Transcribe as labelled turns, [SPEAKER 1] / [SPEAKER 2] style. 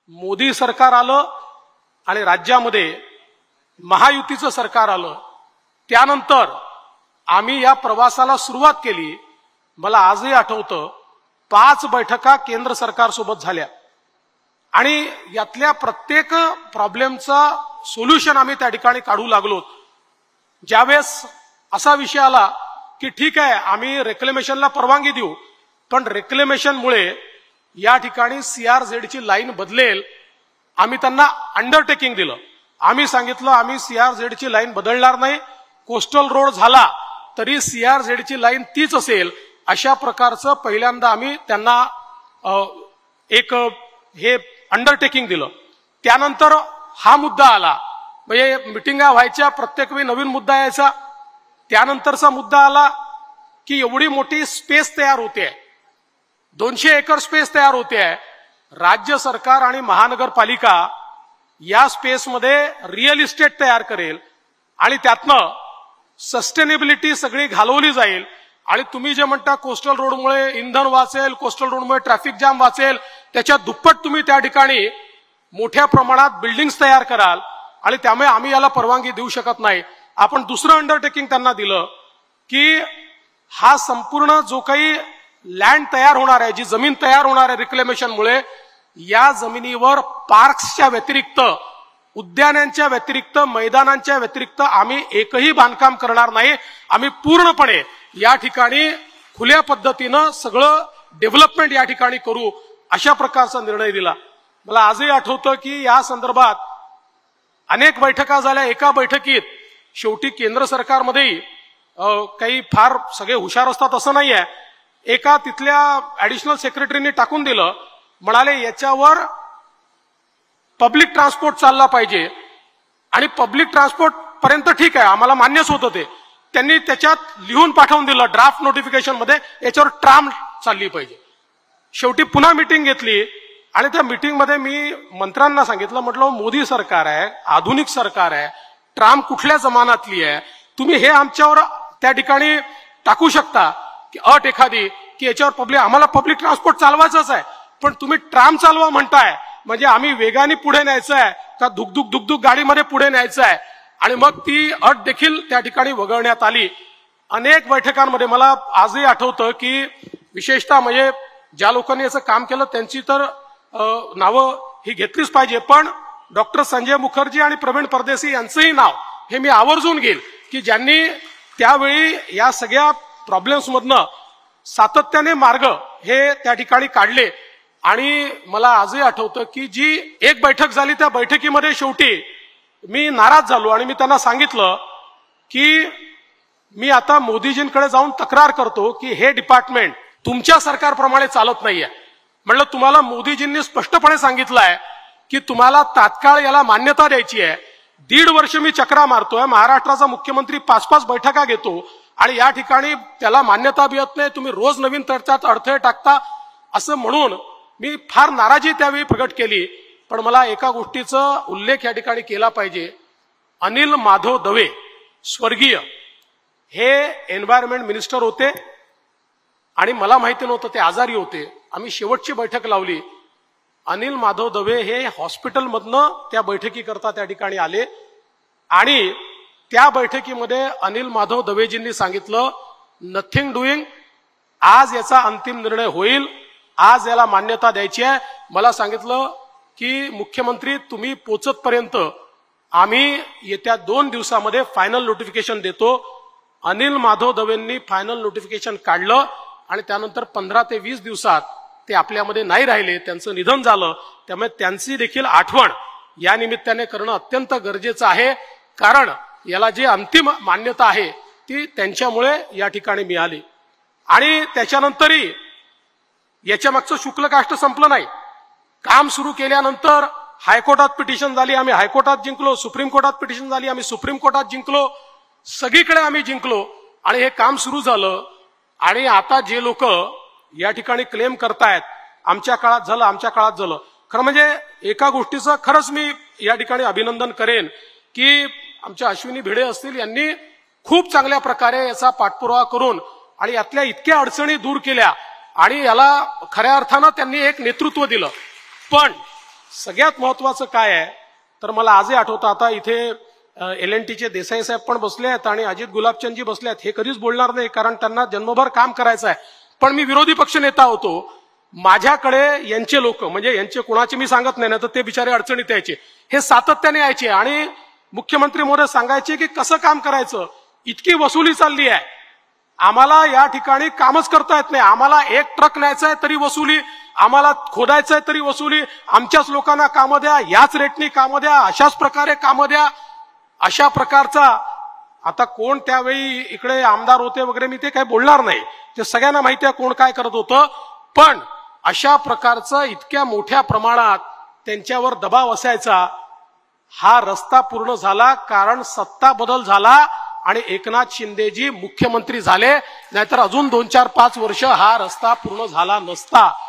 [SPEAKER 1] मोदी सरकार आलं आणि राज्यामध्ये महायुतीचं सरकार आलं, त्यानंतर आम्ही या प्रवासाला सुरुवात केली। मला आजही आठवतं 5 बैठका केंद्र सरकार सोबत झाल्या आणि यातल्या प्रत्येक प्रॉब्लेमचा सोल्युशन आम्ही त्या ठिकाणी काढू लागलो। ज्यावेळेस असा विषय आला की ठीक आहे आम्ही रेक्लेमेशनला परवानगी देऊ, पण रेक्लेमेशनमुळे या ठिकाणी सीआरझेडची लाईन बदलेल, आम्ही त्यांना अंडरटेकिंग दिलं। आम्ही सांगितलं आम्ही सीआरझेडची लाईन बदलणार नाही, कोस्टल रोड झाला तरी सीआरझेडची लाईन तीच असेल, अशा प्रकारचं पहिल्यांदा आम्ही त्यांना एक हे अंडरटेकिंग दिलं। त्यानंतर हा मुद्दा आला, म्हणजे मिटिंगा व्हायच्या, प्रत्येक वेळी नवीन मुद्दा यायचा। त्यानंतरचा मुद्दा आला की एवढी मोठी स्पेस तयार होते, 200 एकर स्पेस तयार होते, राज्य सरकार आणि महानगरपालिका या स्पेसमध्ये रिअल इस्टेट तयार करेल आणि त्यातनं सस्टेनेबिलिटी सगळी घालवली जाईल आणि तुम्ही जे म्हणता कोस्टल रोडमुळे इंधन वाचेल, कोस्टल रोडमुळे ट्रॅफिक जाम वाचेल, त्याच्या दुप्पट तुम्ही त्या ठिकाणी मोठ्या प्रमाणात बिल्डिंग्स तयार कराल आणि त्यामुळे आम्ही याला परवानगी देऊ शकत नाही। आपण दुसरं अंडरटेकिंग त्यांना दिलं की हा संपूर्ण जो काही लँड तयार होणार आहे, जी जमीन तयार होणार आहे रिक्लेमेशनमुळे, या जमिनीवर पार्क्सच्या व्यतिरिक्त, उद्यानांच्या व्यतिरिक्त, मैदानांच्या व्यतिरिक्त आम्ही एकही बांधकाम करणार नाही। आम्ही पूर्णपणे या ठिकाणी खुल्या पद्धतीनं सगळं डेव्हलपमेंट या ठिकाणी करू, अशा प्रकारचा निर्णय दिला। मला आजही आठवतं की या संदर्भात अनेक बैठका झाल्या। एका बैठकीत शेवटी केंद्र सरकारमध्येही काही फार सगळे हुशार असतात असं नाहीये, एका तिथल्या ऍडिशनल सेक्रेटरीने टाकून दिलं, म्हणाले याच्यावर पब्लिक ट्रान्सपोर्ट चालला पाहिजे आणि पब्लिक ट्रान्सपोर्ट पर्यंत ठीक आहे, आम्हाला मान्यच होतं ते। त्यांनी त्याच्यात लिहून पाठवून दिलं ड्राफ्ट नोटिफिकेशन मध्ये, याच्यावर ट्राम चालली पाहिजे। शेवटी पुन्हा मीटिंग घेतली आणि त्या मीटिंगमध्ये मी मंत्र्यांना सांगितलं, म्हटलं मोदी सरकार आहे, आधुनिक सरकार आहे, ट्राम कुठल्या जमान्यातली आहे, तुम्ही हे आमच्यावर त्या ठिकाणी टाकू शकता की अट एखादी की याच्यावर आम्हाला पब्लिक ट्रान्सपोर्ट चालवायचंच आहे, पण तुम्ही ट्राम चालवा म्हणताय, म्हणजे आम्ही वेगाने पुढे न्यायचं आहे का धुकधुक धुकधुक गाडीमध्ये पुढे न्यायचं आहे, आणि मग ती अट देखील त्या ठिकाणी वगळण्यात आली। अनेक बैठकांमध्ये मला आजही आठवतं की विशेषतः म्हणजे ज्या लोकांनी याचं काम केलं त्यांची तर नावं ही घेतलीच पाहिजे, पण डॉक्टर संजय मुखर्जी आणि प्रवीण परदेशी यांचंही नाव हे मी आवर्जून घेईल की ज्यांनी त्यावेळी या सगळ्या प्रॉब्लेम्स मधनं सातत्याने मार्ग हे त्या ठिकाणी काढले। आणि मला आजही आठवतं की जी एक बैठक झाली, त्या बैठकीमध्ये शेवटी मी नाराज झालो आणि मी त्यांना सांगितलं की मी आता मोदीजींकडे जाऊन तक्रार करतो की हे डिपार्टमेंट तुमच्या सरकारप्रमाणे चालत नाहीये। म्हणलं तुम्हाला मोदीजींनी स्पष्टपणे सांगितलंय की तुम्हाला तात्काळ याला मान्यता द्यायची आहे। 1.5 वर्ष मी चक्रा मारतोय, महाराष्ट्राचा मुख्यमंत्री 5-5 बैठका घेतो आणि या ठिकाणी त्याला मान्यता मिळत नाही, तुम्ही रोज नवीन त्याच्यात अडथळे टाकता, असं म्हणून मी फार नाराजी त्यावेळी प्रकट केली। पण मला एका गोष्टीचा उल्लेख या ठिकाणी केला पाहिजे, अनिल माधव दवे स्वर्गीय हे एन्व्हायरमेंट मिनिस्टर होते आणि मला माहिती नव्हतं ते आजारी होते। आम्ही शेवटची बैठक लावली, अनिल माधव दवे हे हॉस्पिटलमधनं त्या बैठकीकरता त्या ठिकाणी आले आणि त्या बैठकीमध्ये अनिल माधव दवेजींनी सांगितलं नथिंग डुईंग, आज याचा अंतिम निर्णय होईल, आज याला मान्यता द्यायची आहे। मला सांगितलं की मुख्यमंत्री तुम्ही पोचतपर्यंत आम्ही येत्या 2 दिवसामध्ये फायनल नोटिफिकेशन देतो। अनिल माधव दवेंनी फायनल नोटिफिकेशन काढलं आणि त्यानंतर 15 ते 20 दिवसात ते आपल्यामध्ये नाही राहिले, त्यांचं निधन झालं। त्यामुळे त्यांची देखील आठवण या निमित्ताने करणं अत्यंत गरजेचं आहे, कारण याला जी अंतिम मान्यता आहे ती त्यांच्यामुळे या ठिकाणी मिळाली। आणि त्याच्यानंतरही याच्या मागचं शुक्ल काष्ट संपलं नाही। काम सुरू केल्यानंतर हायकोर्टात पिटिशन झाली, आम्ही हायकोर्टात जिंकलो, सुप्रीम कोर्टात पिटिशन झाली, आम्ही सुप्रीम कोर्टात जिंकलो, सगळीकडे आम्ही जिंकलो आणि हे काम सुरू झालं। आणि आता जे लोक या ठिकाणी क्लेम करतायत आमच्या काळात झालं, आमच्या काळात झालं, खरं म्हणजे एका गोष्टीचं खरंच मी या ठिकाणी अभिनंदन करेन की आमच्या अश्विनी भिडे असतील, यांनी खूप चांगल्या प्रकारे याचा पाठपुरावा करून आणि यातल्या इतक्या अडचणी दूर केल्या आणि याला खऱ्या अर्थानं त्यांनी एक नेतृत्व दिलं। पण सगळ्यात महत्वाचं काय आहे तर मला आजही आठवतं, आता इथे LNTचे देसाई साहेब पण बसले आहेत आणि अजित गुलाबचंदजी बसले आहेत. हे कधीच बोलणार नाही कारण त्यांना जन्मभर काम करायचं आहे. पण मी विरोधी पक्ष नेता होतो, माझ्याकडे यांचे लोक, म्हणजे यांचे कुणाचे मी सांगत नाही ना, तर ते बिचारे अडचणीत यायचे, हे सातत्याने यायचे आणि मुख्यमंत्री महोदय सांगायचे की कसं काम करायचं, इतकी वसुली चालली आहे, आम्हाला या ठिकाणी कामच करता येत नाही, आम्हाला एक ट्रक न्यायचा आहे तरी वसुली, आम्हाला खोदायचं आहे तरी वसुली, आमच्याच लोकांना कामं द्या, याच रेटनी कामं द्या, अशाच प्रकारे कामं द्या. अशा प्रकारचा, आता कोण त्यावेळी इकडे आमदार होते वगैरे मी ते काही बोलणार नाही, ते सगळ्यांना माहिती आहे कोण काय करत होतं. पण अशा प्रकारचं इतक्या मोठ्या प्रमाणात त्यांच्यावर दबाव असायचा. हा रस्ता पूर्ण झाला कारण सत्ता बदल झाला आणि एकनाथ शिंदेजी मुख्यमंत्री झाले, नाहीतर अजून 2-4-5 वर्ष हा रस्ता पूर्ण झाला नसता.